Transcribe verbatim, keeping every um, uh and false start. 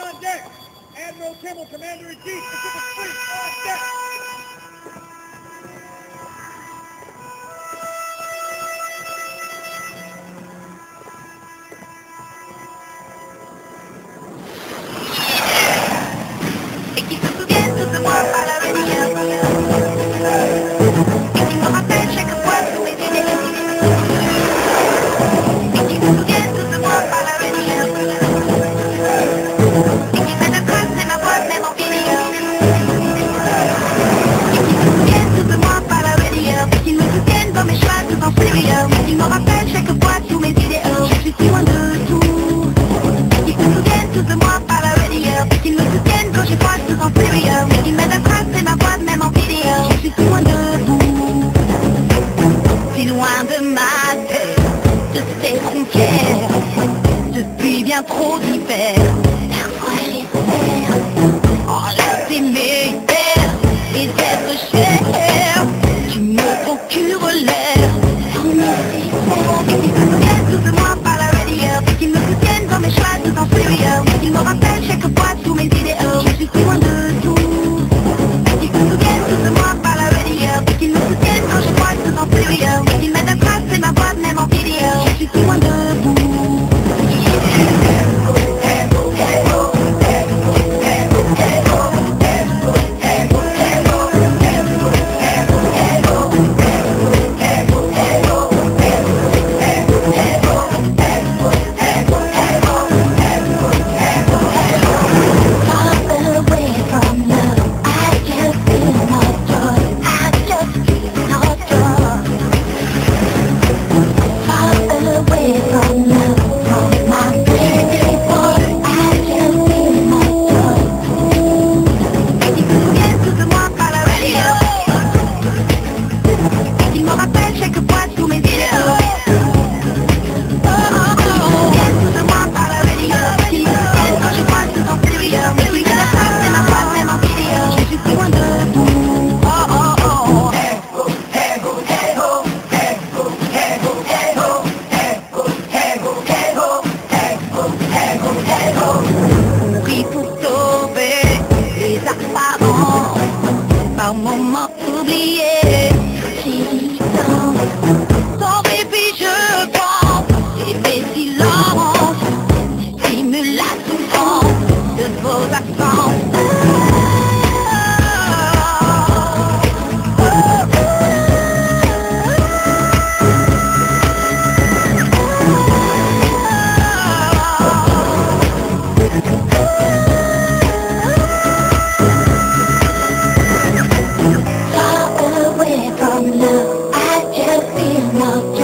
on deck. Admiral Kimmel, Commander-in-Chief, Pacific Fleet, on deck. Et qui se souviennent tous de moi par la radio. Et qui me rappellent chaque fois tous mes idées. Et qui se souviennent tous de moi par la radio. Et qui fait de traces de ma voix même en vidéo. Et qui se souviennent tous de moi par la radio. Et qui me soutiennent dans mes choix tout en stéréo. Et qui me rappellent chaque fois tous mes idéaux. Je suis si loin de tout. Et qui se souviennent tous de moi par la radio. Et qui me soutiennent quand j'ai froid tout en stéréo. Et qui m'aident à tracer ma voix même en vidéo. Je suis si loin de vous. Si loin de ma tête, de ces frontières, depuis bien trop d'hiver. Parfois j'espère enlacer mes terres et d'être cher. Tu me procures l'air sans nécessaire. Et qui se souviennent tous de moi par la radio. Et qui me soutiennent dans mes choix tout en stéréo. Et qui me rappellent chaque fois tous mes idéaux. Je suis si loin de tout. Et qui se souviennent tous de moi par la radio. Et qui me soutiennent quand je crois tout en stéréo. Et qui m'aident à tracer ma voix même en vidéo. Je suis si loin de vous. Par moments oubliés, j'hésitante, sans répit je pense, et mes silences stimulent la souffrance de vos absences. Far away from love, I just feel no